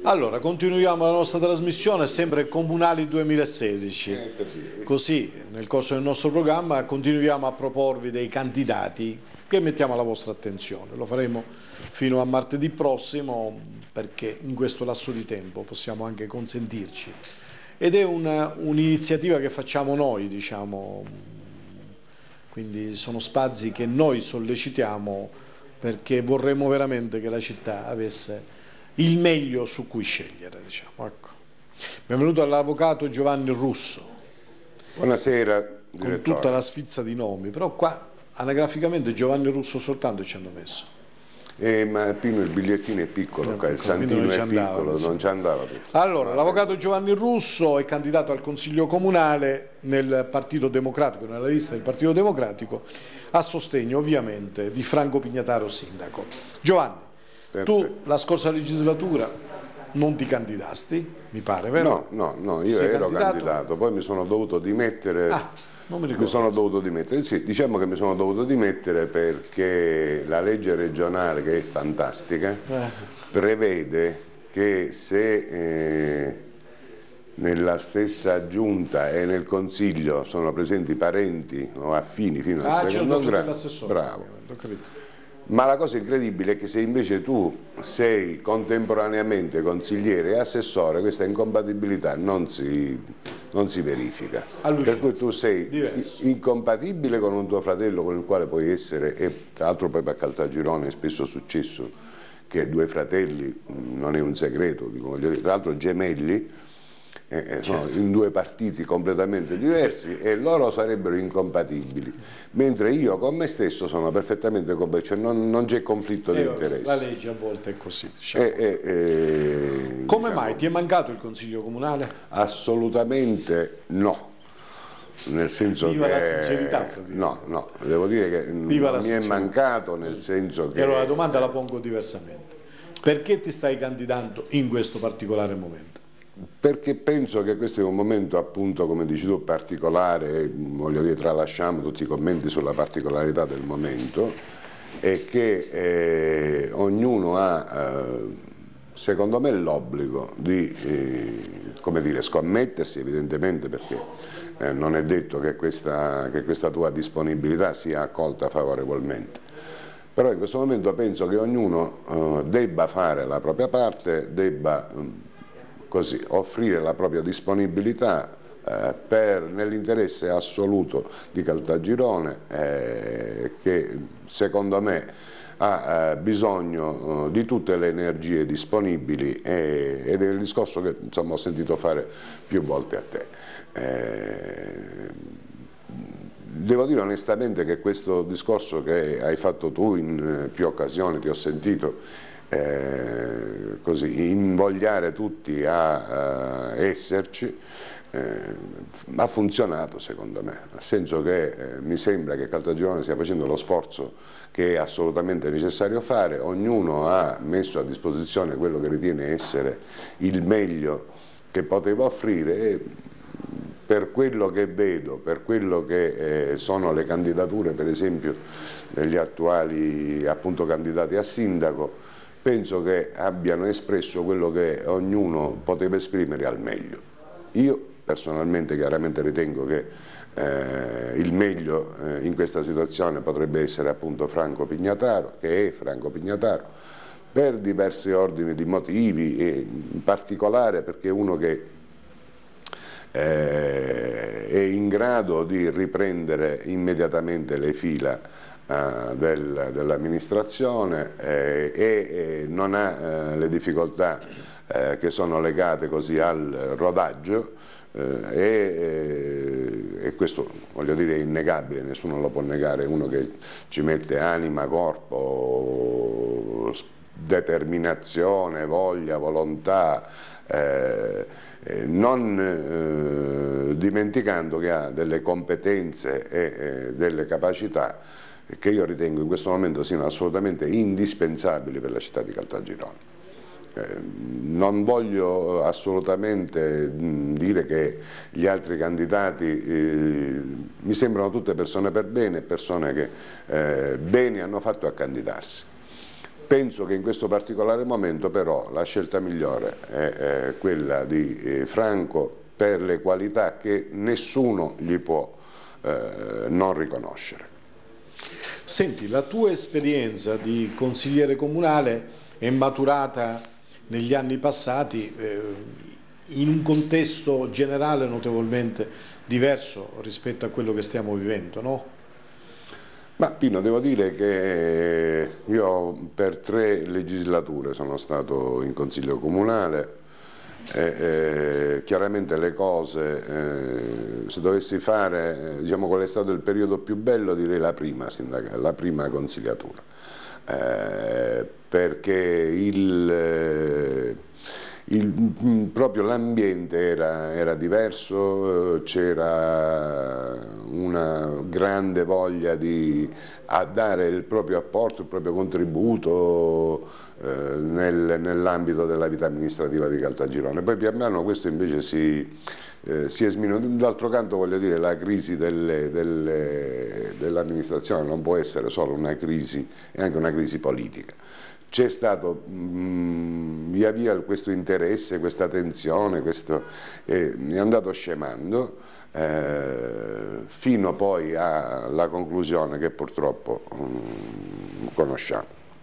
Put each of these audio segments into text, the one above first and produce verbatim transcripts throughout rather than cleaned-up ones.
Allora, continuiamo la nostra trasmissione, sempre Comunali duemilasedici. Così, nel corso del nostro programma, continuiamo a proporvi dei candidati che mettiamo alla vostra attenzione. Lo faremo fino a martedì prossimo, perché in questo lasso di tempo possiamo anche consentirci. Ed è un'iniziativa che facciamo noi, diciamo, quindi sono spazi che noi sollecitiamo perché vorremmo veramente che la città avesse il meglio su cui scegliere, diciamo. Ecco. Benvenuto all'avvocato Giovanni Russo. Buonasera, direttore. Con tutta la sfilza di nomi, però qua anagraficamente Giovanni Russo soltanto ci hanno messo. Eh, ma Pino, il bigliettino è piccolo, eh, il santino è piccolo, non ci andava. Allora, l'avvocato Giovanni Russo è candidato al Consiglio Comunale nel Partito Democratico, nella lista del Partito Democratico, a sostegno ovviamente di Franco Pignataro sindaco. Giovanni, Perfetto. Tu la scorsa legislatura non ti candidasti, mi pare, vero? No, no, no, io Sei ero candidato? candidato, poi mi sono dovuto dimettere. Ah, non mi ricordo. Mi sono dovuto dimettere, sì, diciamo che mi sono dovuto dimettere perché la legge regionale, che è fantastica, eh. prevede che se eh, nella stessa giunta e nel consiglio sono presenti parenti o affini fino al ah, secondo grado, bravo. Ho capito. Ma la cosa incredibile è che se invece tu sei contemporaneamente consigliere e assessore, questa incompatibilità non si, non si verifica. Per cui tu sei diverso. Incompatibile con un tuo fratello con il quale puoi essere, e tra l'altro poi a Caltagirone è spesso successo che due fratelli, non è un segreto, dico, voglio dire, tra l'altro gemelli, Eh, sono certo. in due partiti completamente diversi e loro sarebbero incompatibili, mentre io con me stesso sono perfettamente compatibile, cioè non, non c'è conflitto di interesse. La legge a volte è così, diciamo. E, e, e, Come diciamo, mai? Ti è mancato il Consiglio Comunale? Assolutamente no. Nel senso Viva che la sincerità, no, no, devo dire che Viva non mi è mancato, nel senso che... E allora la domanda la pongo diversamente. Perché ti stai candidando in questo particolare momento? Perché penso che questo è un momento, appunto, come dici tu, particolare, voglio dire, tralasciamo tutti i commenti sulla particolarità del momento, e che eh, ognuno ha, eh, secondo me, l'obbligo di, eh, come dire, scommettersi, evidentemente, perché eh, non è detto che questa, che questa tua disponibilità sia accolta favorevolmente. Però in questo momento penso che ognuno eh, debba fare la propria parte, debba... così, offrire la propria disponibilità eh, nell'interesse assoluto di Caltagirone, eh, che secondo me ha eh, bisogno eh, di tutte le energie disponibili, eh, ed è il discorso che insomma, ho sentito fare più volte a te. Eh, devo dire onestamente che questo discorso che hai fatto tu in eh, più occasioni, ti ho sentito Eh, così, invogliare tutti a, a esserci, eh, ha funzionato secondo me, nel senso che eh, mi sembra che Caltagirone stia facendo lo sforzo che è assolutamente necessario fare, ognuno ha messo a disposizione quello che ritiene essere il meglio che poteva offrire, e per quello che vedo, per quello che eh, sono le candidature per esempio degli attuali appunto candidati a sindaco, penso che abbiano espresso quello che ognuno poteva esprimere al meglio. Io personalmente chiaramente ritengo che eh, il meglio eh, in questa situazione potrebbe essere appunto Franco Pignataro, che è Franco Pignataro, per diversi ordini di motivi, e in particolare perché è uno che eh, è in grado di riprendere immediatamente le fila Del, dell'amministrazione eh, e eh, non ha eh, le difficoltà eh, che sono legate così al rodaggio eh, e, e questo voglio dire è innegabile, nessuno lo può negare, uno che ci mette anima, corpo, determinazione, voglia, volontà, eh, eh, non eh, dimenticando che ha delle competenze e eh, delle capacità che io ritengo in questo momento siano assolutamente indispensabili per la città di Caltagirone. Eh, non voglio assolutamente dire che gli altri candidati eh, mi sembrano tutte persone per bene, persone che eh, bene hanno fatto a candidarsi. penso che in questo particolare momento però la scelta migliore è, è quella di eh, Franco, per le qualità che nessuno gli può eh, non riconoscere. Senti, la tua esperienza di consigliere comunale è maturata negli anni passati eh, in un contesto generale notevolmente diverso rispetto a quello che stiamo vivendo, no? Ma Pino, devo dire che io per tre legislature sono stato in consiglio comunale. Eh, eh, chiaramente le cose, eh, se dovessi fare, eh, diciamo qual è stato il periodo più bello, direi la prima, sindaca, la prima consigliatura, eh, perché il, eh, il, proprio l'ambiente era, era diverso, c'era una grande voglia di a dare il proprio apporto, il proprio contributo eh, nel, nell'ambito della vita amministrativa di Caltagirone. Poi pian piano questo invece si, eh, si è sminuito. D'altro canto, voglio dire, la crisi dell'amministrazione non può essere solo una crisi, è anche una crisi politica. C'è stato mh, via via questo interesse, questa tensione, questo, eh, è andato scemando. Eh, fino poi alla conclusione che purtroppo um, conosciamo.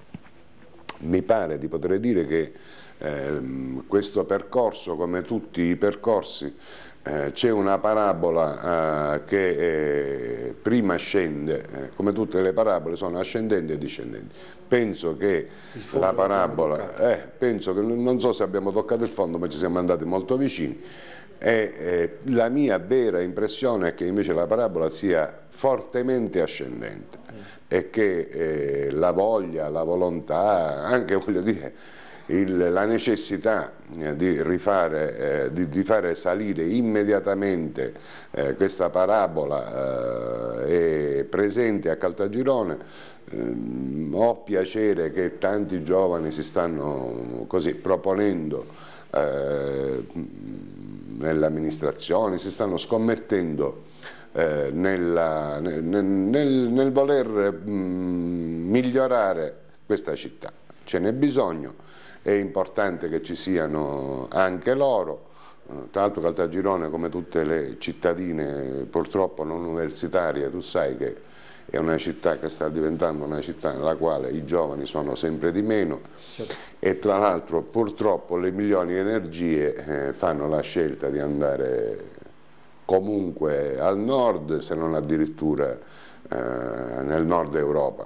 Mi pare di poter dire che eh, questo percorso, come tutti i percorsi, eh, c'è una parabola eh, che eh, prima scende, eh, come tutte le parabole sono ascendenti e discendenti. Penso che la parabola, eh, penso che non so se abbiamo toccato il fondo, ma ci siamo andati molto vicini. E, eh, la mia vera impressione è che invece la parabola sia fortemente ascendente mm. e che eh, la voglia, la volontà, anche voglio dire, il, la necessità eh, di, rifare, eh, di, di fare salire immediatamente eh, questa parabola eh, è presente a Caltagirone. Eh, ho piacere che tanti giovani si stanno così proponendo eh, nell'amministrazione, si stanno scommettendo eh, nella, nel, nel, nel voler mh, migliorare questa città. Ce n'è bisogno, è importante che ci siano anche loro. Tra l'altro Caltagirone, come tutte le cittadine purtroppo non universitarie, tu sai che è una città che sta diventando una città nella quale i giovani sono sempre di meno, certo. E tra l'altro purtroppo le migliori energie eh, fanno la scelta di andare comunque al nord, se non addirittura eh, nel nord Europa.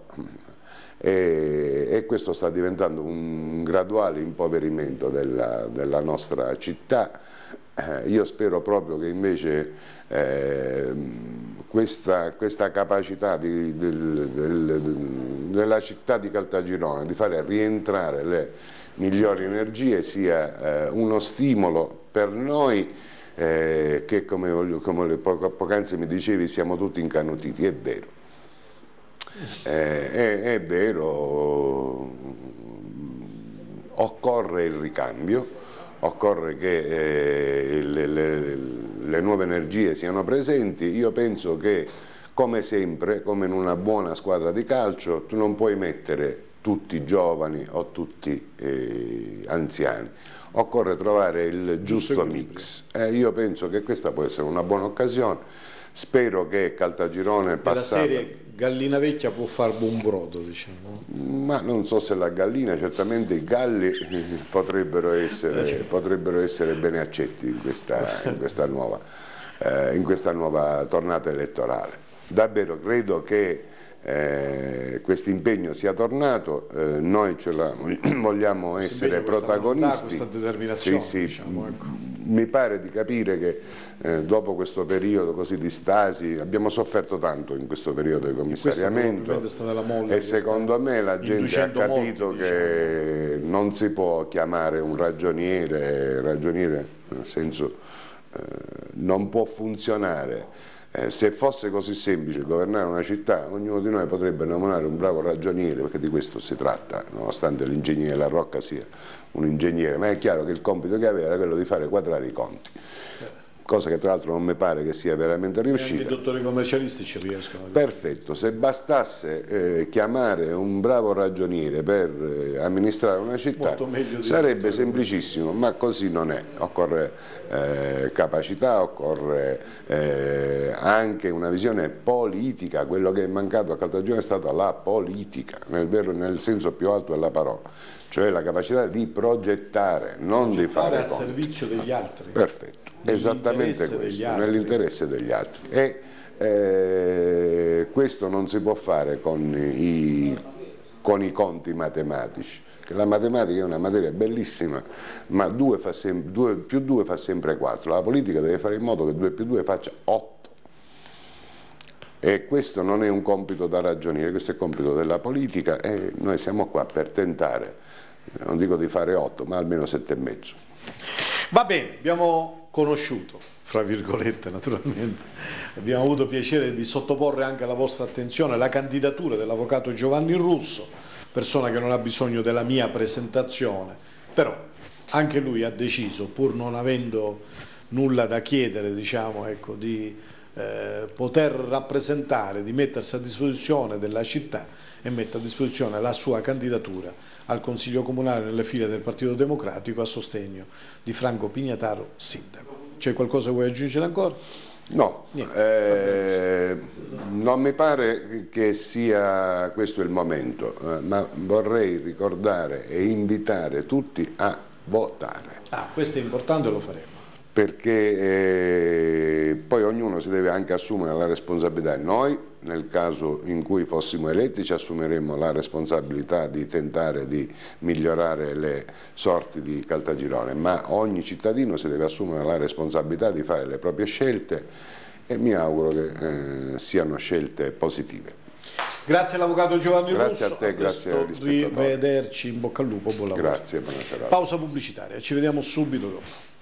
E, e questo sta diventando un graduale impoverimento della, della nostra città. Eh, io spero proprio che invece eh, questa, questa capacità di, del, del, della città di Caltagirone di fare rientrare le migliori energie sia eh, uno stimolo per noi eh, che come, come poco, poc'anzi mi dicevi siamo tutti incanutiti, è vero. Eh, è, è vero, occorre il ricambio, occorre che eh, le, le, le nuove energie siano presenti. Io penso che, come sempre, come in una buona squadra di calcio, tu non puoi mettere tutti giovani o tutti eh, anziani, occorre trovare il giusto mix. Eh, io penso che questa può essere una buona occasione. Spero che Caltagirone passata... La serie gallina vecchia può far buon brodo, diciamo. Ma non so se la gallina, certamente i galli potrebbero essere, potrebbero essere bene accetti in questa, in questa nuova, eh, in questa nuova tornata elettorale. Davvero credo che eh, questo impegno sia tornato, eh, noi ce la, vogliamo essere protagonisti. Questa determinazione, sì, sì. Diciamo, ecco. Mi pare di capire che eh, dopo questo periodo così di stasi abbiamo sofferto tanto in questo periodo di commissariamento e secondo me la gente ha capito molti, che diciamo. Non si può chiamare un ragioniere, ragioniere nel senso eh, non può funzionare. Eh, se fosse così semplice governare una città, ognuno di noi potrebbe nominare un bravo ragioniere, perché di questo si tratta, nonostante l'ingegnere La Rocca sia un ingegnere, ma è chiaro che il compito che aveva era quello di fare quadrare i conti. cosa che tra l'altro non mi pare che sia veramente riuscita. Anche i dottori commercialisti ci riescono. Perfetto, se bastasse eh, chiamare un bravo ragioniere per eh, amministrare una città sarebbe semplicissimo, ma così non è. Occorre eh, capacità, occorre eh, anche una visione politica. Quello che è mancato a Caltagirone è stata la politica, nel, vero, nel senso più alto della parola, cioè la capacità di progettare, non di fare a servizio degli altri. Perfetto. Esattamente questo, nell'interesse degli altri. E eh, questo non si può fare con i, con i conti matematici, che la matematica è una materia bellissima, ma due fa sem- due più due fa sempre quattro. La politica deve fare in modo che due più due faccia otto. E questo non è un compito da ragioniere, questo è il compito della politica e noi siamo qua per tentare, non dico di fare otto, ma almeno sette e mezzo. Va bene, abbiamo conosciuto, fra virgolette naturalmente, abbiamo avuto piacere di sottoporre anche alla vostra attenzione la candidatura dell'avvocato Giovanni Russo, persona che non ha bisogno della mia presentazione, però anche lui ha deciso, pur non avendo nulla da chiedere, diciamo, ecco, di eh, poter rappresentare, di mettersi a disposizione della città e mette a disposizione la sua candidatura al Consiglio Comunale nelle file del Partito Democratico a sostegno di Franco Pignataro, sindaco. C'è qualcosa che vuoi aggiungere ancora? No, eh, non mi pare che sia questo il momento, eh, ma vorrei ricordare e invitare tutti a votare. Ah, questo è importante e lo faremo. Perché eh, poi ognuno si deve anche assumere la responsabilità. Noi, nel caso in cui fossimo eletti, ci assumeremmo la responsabilità di tentare di migliorare le sorti di Caltagirone, ma ogni cittadino si deve assumere la responsabilità di fare le proprie scelte e mi auguro che eh, siano scelte positive. Grazie all'avvocato Giovanni grazie Russo. A te, grazie a rivederci, in bocca al lupo, buon lavoro. Grazie, buona serata. Pausa pubblicitaria, ci vediamo subito dopo.